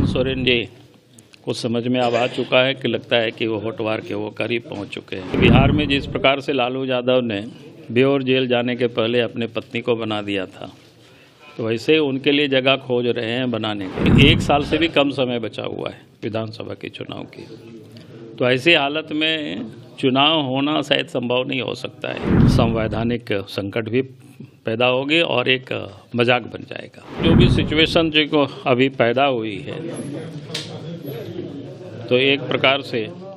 हेमंत सोरेन जी को समझ में अब आ चुका है कि लगता है कि वो होटवार के वो करीब पहुंच चुके हैं। बिहार में जिस प्रकार से लालू यादव ने बेऊर जेल जाने के पहले अपने पत्नी को बना दिया था, तो वैसे उनके लिए जगह खोज रहे हैं बनाने के। 1 साल से भी कम समय बचा हुआ है विधानसभा के चुनाव की, तो ऐसी हालत में चुनाव होना शायद संभव नहीं हो सकता है। संवैधानिक संकट भी पैदा होगी और एक मजाक बन जाएगा। जो भी सिचुएशन जो अभी पैदा हुई है, तो एक प्रकार से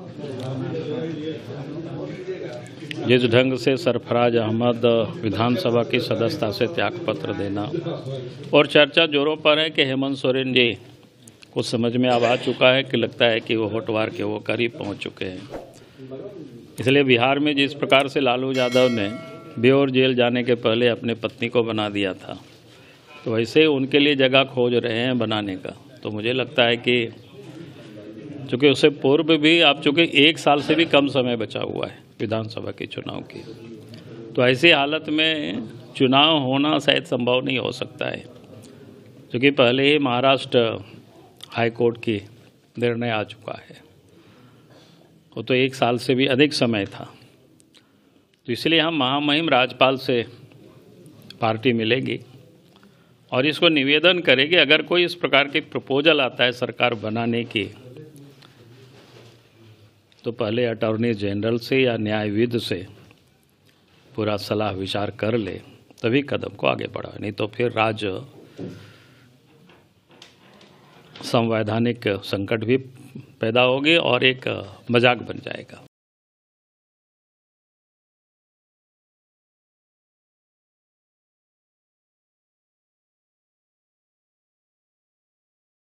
जिस ढंग से सरफराज अहमद विधानसभा की सदस्यता से त्यागपत्र देना और चर्चा जोरों पर है कि हेमंत सोरेन जी को समझ में अब आ चुका है कि लगता है कि वो होटवार के वो करीब पहुंच चुके हैं। इसलिए बिहार में जिस प्रकार से लालू यादव ने बेऊर जेल जाने के पहले अपने पत्नी को बना दिया था, तो वैसे उनके लिए जगह खोज रहे हैं बनाने का। तो मुझे लगता है कि चूँकि उससे पूर्व भी अब चूँकि 1 साल से भी कम समय बचा हुआ है विधानसभा के चुनाव की, तो ऐसी हालत में चुनाव होना शायद संभव नहीं हो सकता है, क्योंकि पहले ही महाराष्ट्र हाई कोर्ट की निर्णय आ चुका है। वो तो 1 साल से भी अधिक समय था। तो इसलिए हम महामहिम राज्यपाल से पार्टी मिलेगी और इसको निवेदन करेगी, अगर कोई इस प्रकार की प्रपोजल आता है सरकार बनाने की, तो पहले अटॉर्नी जनरल से या न्यायविद से पूरा सलाह विचार कर ले, तभी कदम को आगे बढ़ाए। नहीं तो फिर राज्य संवैधानिक संकट भी पैदा होगी और एक मजाक बन जाएगा।